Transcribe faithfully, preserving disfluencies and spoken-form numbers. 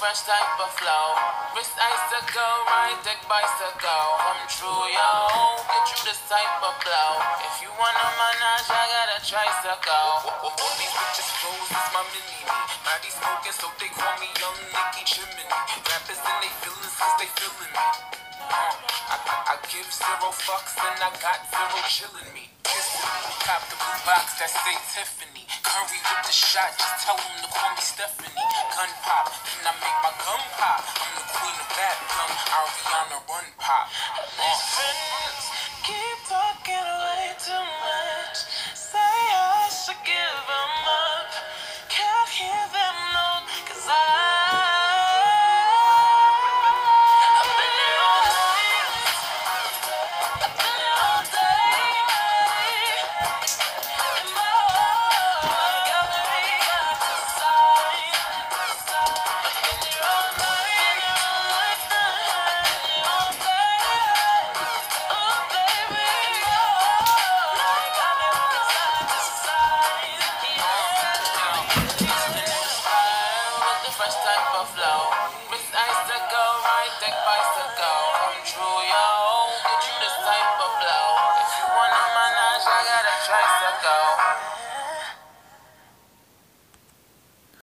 fresh type of flow. Wrist icicle, ride deck bicycle. Come true, yo. Get you this type of blow. If you want a menage, I got a tricycle. All these bitches clothes is my mini me. Body smoking, so they call me Young Nicki Chimney. Rappers and they feelings, cause they feeling me. Uh, I, I, I give zero fucks and I got zero chillin' me. Kissing me, cop the blue box that say Tiffany. Curry with the shot, just tell them to call me Stephanie. Gun pop, then I make my gun pop. I'm the queen of rap, young Ariana Run pop. Uh. These friends